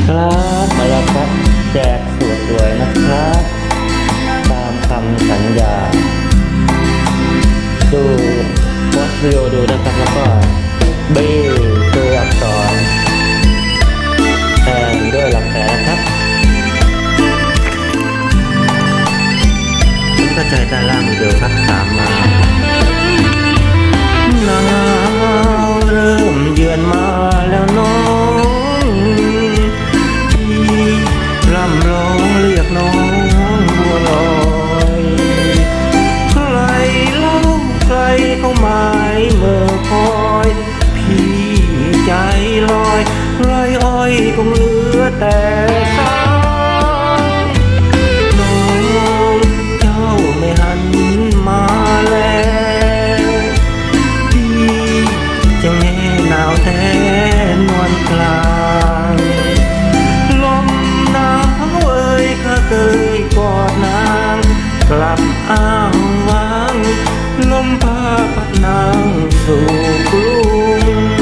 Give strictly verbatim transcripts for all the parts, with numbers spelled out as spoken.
ครับมาแล้วครับแจกสูตรรวยนะครับตามคำสัญญาดูโพสต์วิดีโอดูนะครับแล้วก็บีตัวอักษรแทนด้วยหลักแสนนะครับผมก็ใจด้านล่างวิดีโอครับตามมาหนาวเริ่มเยือนมาแล้วน้องที่ร่ำร้องเรียกน้องบัวลอยใครเล่าใครเข้าหมายเมื่อคอยพี่ใจลอยไรอ้อยคงเหลือแต่สายน้องเจ้าไม่หันมาแล้วพี่จะแง่หนาวแท้นวลกลางลมหนาวเอ่ยข้าเคยกอดนางกลับอ้างว้างลมพาพัดนางสู่กรุง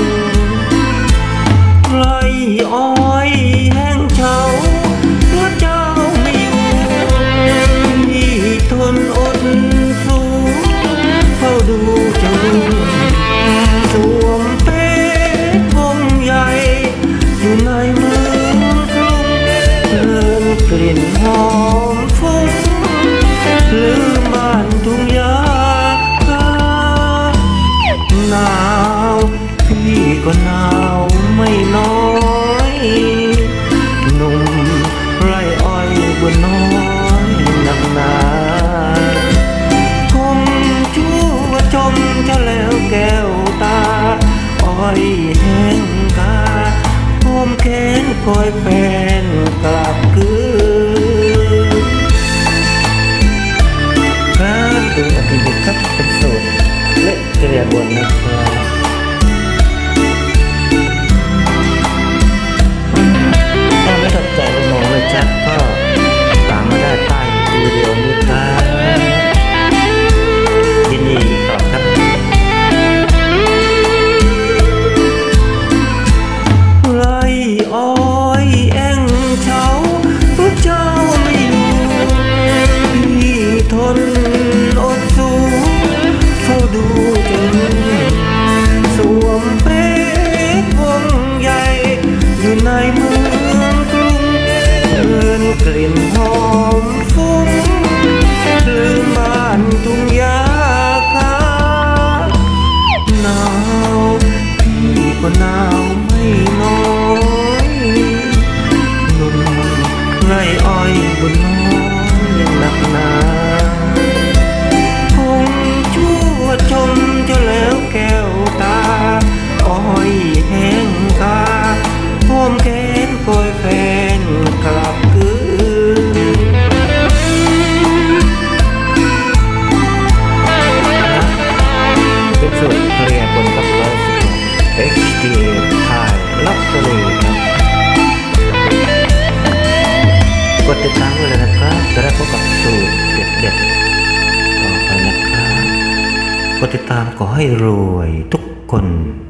ไรอ้อยแห้งเฉาเพราะเจ้าไม่อยู่ที่ทนอดสูเฝ้าดูเจ้าสวมเป๊กวงใหญ่อยู่ในเมืองกรุงเพลินกลิ่นหอมฟุ้งลืมบ้านทุ่งหญ้าหนาวพี่ก็หนาวไม่น้อยหนุ่มไรอ้อยบนน้อยหนักหนาคงชั่วชมเจ้าแล้วแก้วตาอ้อยแห้งกาหอมแขนคอยแฟนกลับคืนครับดูอธิบิดครับเป็นสูตรเละเกลียบนนะครับถ้าไม่สนใจก็มองเลยแชทก็ตามมาได้ใต้วิดีโอนี้ครับยินดีตอบครับไรอ้อยแองเฉาพระเจ้าไม่อยู่พี่ทนอดสูเฝ้าดูจนสวมเป๊กวงใหญ่อยู่ในเมืองกรุงเพลินกลิ่นหอมฟุ้งลืมบ้านทุ่งหญ้าคาหนาวพี่ก็หนาวไม่น้อยหนุ่มไรอ้อยบนน้อยยังหนักหนาคงชั่วชมเจ้าแล้วแก้วตาอ้อยแห้งกาหอมแขนคอยแฟนกลับคืนเป็นสูตรเคลียร์บนกับร้อยสิบหก เอ็กซ์ ดี ถ่ายลักษณะครับกดติดตามไว้เลยนะครับจะได้พบกับสูตรเด็ดๆต่อไปนะครับกดติดตามขอให้รวยทุกคน